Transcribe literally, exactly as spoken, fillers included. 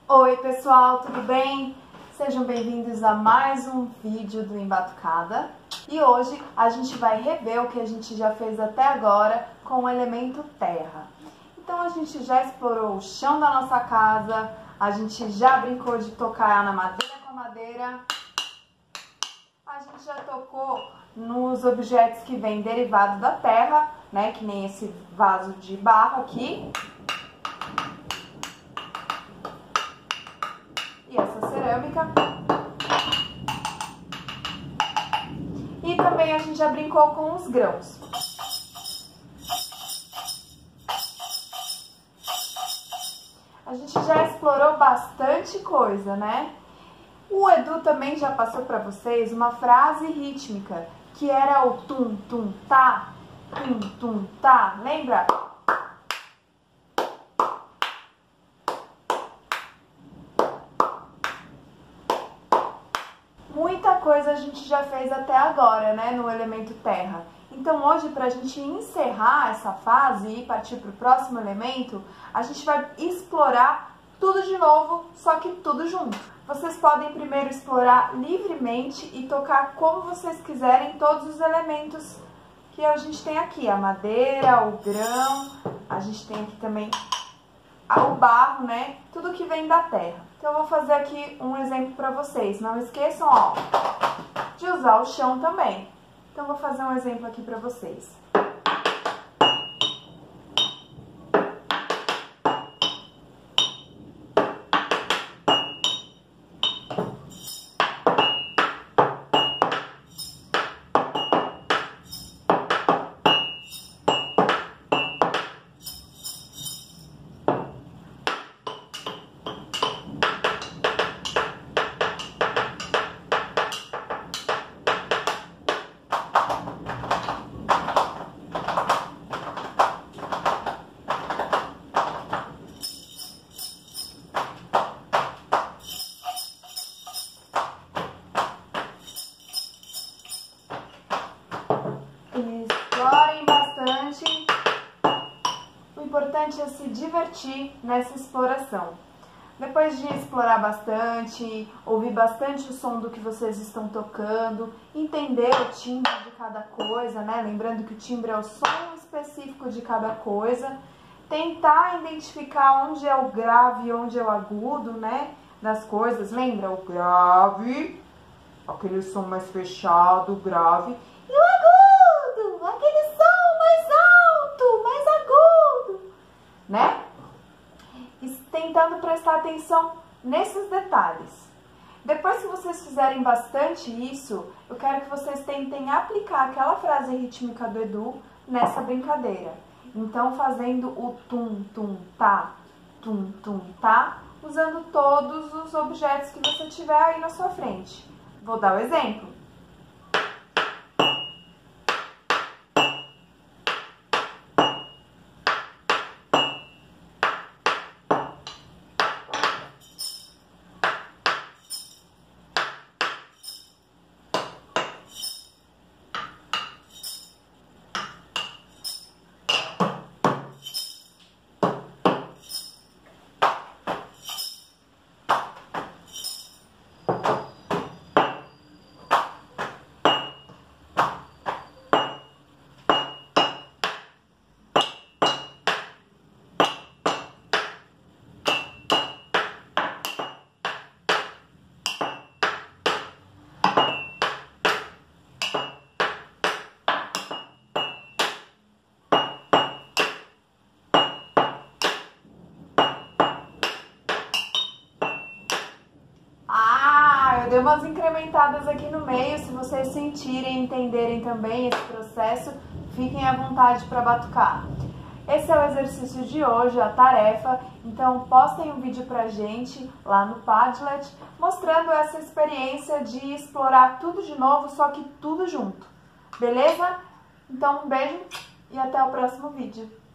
Oi pessoal, tudo bem? Sejam bem-vindos a mais um vídeo do Embatucada. E hoje a gente vai rever o que a gente já fez até agora com o elemento terra. Então a gente já explorou o chão da nossa casa, a gente já brincou de tocar na madeira com a madeira, a gente já tocou nos objetos que vêm derivados da terra, né? Que nem esse vaso de barro aqui. E essa cerâmica. E também a gente já brincou com os grãos. A gente já explorou bastante coisa, né? O Edu também já passou para vocês uma frase rítmica, que era o tum tum tá, tum tum tá, lembra? Muita coisa a gente já fez até agora, né, no elemento terra. Então hoje, para a gente encerrar essa fase e partir para o próximo elemento, a gente vai explorar tudo de novo, só que tudo junto. Vocês podem primeiro explorar livremente e tocar como vocês quiserem todos os elementos que a gente tem aqui. A madeira, o grão, a gente tem aqui também o barro, né? Tudo que vem da terra. Então eu vou fazer aqui um exemplo para vocês. Não esqueçam, ó, de usar o chão também. Então eu vou fazer um exemplo aqui para vocês. Explorem bastante. O importante é se divertir nessa exploração. Depois de explorar bastante, ouvir bastante o som do que vocês estão tocando, entender o timbre de cada coisa, né? Lembrando que o timbre é o som específico de cada coisa. Tentar identificar onde é o grave e onde é o agudo, né? Das coisas. Lembra? O grave, aquele som mais fechado, grave. E o agudo, aquele som mais alto, mais agudo, né? E tentando prestar atenção nesses detalhes. Depois que vocês fizerem bastante isso, eu quero que vocês tentem aplicar aquela frase rítmica do Edu nessa brincadeira. Então, fazendo o tum, tum, tá, tum, tum, tá, usando todos os objetos que você tiver aí na sua frente. Vou dar o exemplo. Eu dei umas incrementadas aqui no meio, se vocês sentirem, entenderem também esse processo, fiquem à vontade para batucar. Esse é o exercício de hoje, a tarefa, então postem um vídeo pra gente lá no Padlet, mostrando essa experiência de explorar tudo de novo, só que tudo junto, beleza? Então um beijo e até o próximo vídeo.